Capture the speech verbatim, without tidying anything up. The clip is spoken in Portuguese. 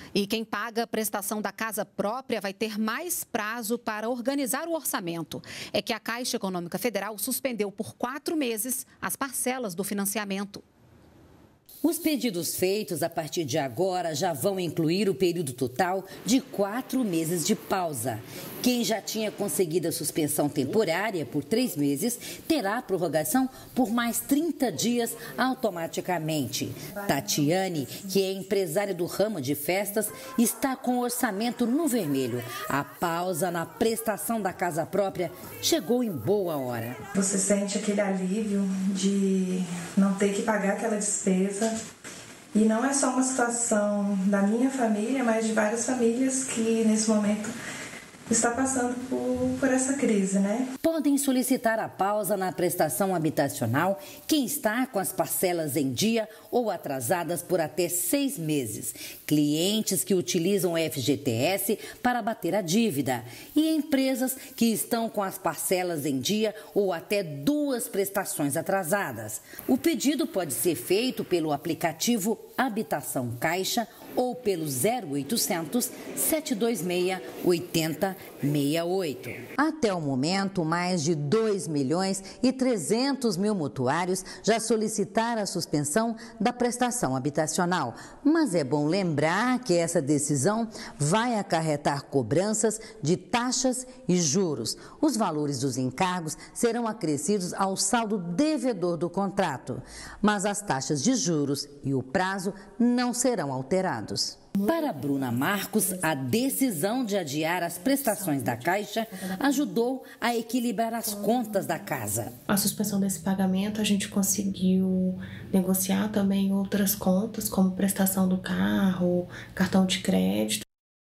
E quem paga a prestação da casa própria vai ter mais prazo para organizar o orçamento. É que a Caixa Econômica Federal suspendeu por quatro meses as parcelas do financiamento. Os pedidos feitos a partir de agora já vão incluir o período total de quatro meses de pausa. Quem já tinha conseguido a suspensão temporária por três meses terá a prorrogação por mais trinta dias automaticamente. Tatiane, que é empresária do ramo de festas, está com o orçamento no vermelho. A pausa na prestação da casa própria chegou em boa hora. Você sente aquele alívio de não ter que pagar aquela despesa. E não é só uma situação da minha família, mas de várias famílias que nesse momento está passando por, por essa crise, né? Podem solicitar a pausa na prestação habitacional quem está com as parcelas em dia ou atrasadas por até seis meses, clientes que utilizam o F G T S para bater a dívida e empresas que estão com as parcelas em dia ou até duas prestações atrasadas. O pedido pode ser feito pelo aplicativo Habitação Caixa ou pelo zero oitocentos, sete dois seis, oito zero seis oito. Até o momento, mais de dois milhões e trezentos mil mutuários já solicitaram a suspensão da prestação habitacional. Mas é bom lembrar que essa decisão vai acarretar cobranças de taxas e juros. Os valores dos encargos serão acrescidos ao saldo devedor do contrato, mas as taxas de juros e o prazo não serão alterados. Para Bruna Marcos, a decisão de adiar as prestações da Caixa ajudou a equilibrar as contas da casa. A suspensão desse pagamento, a gente conseguiu negociar também outras contas, como prestação do carro, cartão de crédito.